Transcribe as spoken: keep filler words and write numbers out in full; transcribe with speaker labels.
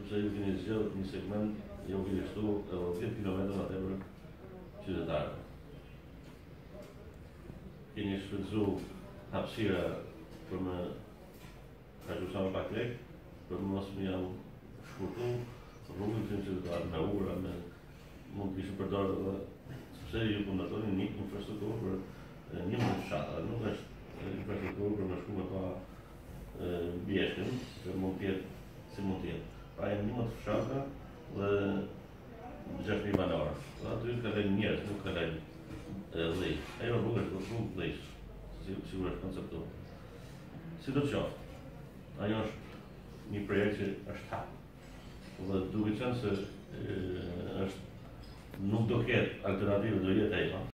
Speaker 1: sepse ju keni zgjedhur një segment jo keni shtu edhe dhjetë kilometra më tepër qytetarëve. Keni shfrytzu hapësira për me kaqë sa më pak lek, për mos më janë shkurtu rrugën të qytetarët me ura, me mund të kishë përdorë edhe sepse ju përndatoni një infrastrukturë për një më fshatra, nuk është infrastrukturë për me shku me pa bjeshkën, që mund tjetë si mund tjetë. Pra e një më të fshatra dhe gjashtë një banorë. Dhe aty kalojnë njerëz, nuk kalojnë dhej. Ajo rrugë është rrugë dhejsh, sigur është konceptuar. Si do të qoftë, ajo është një projekt që është hapë. Dhe duke qenë se është nuk do ketë alternativë, do jetë ejma.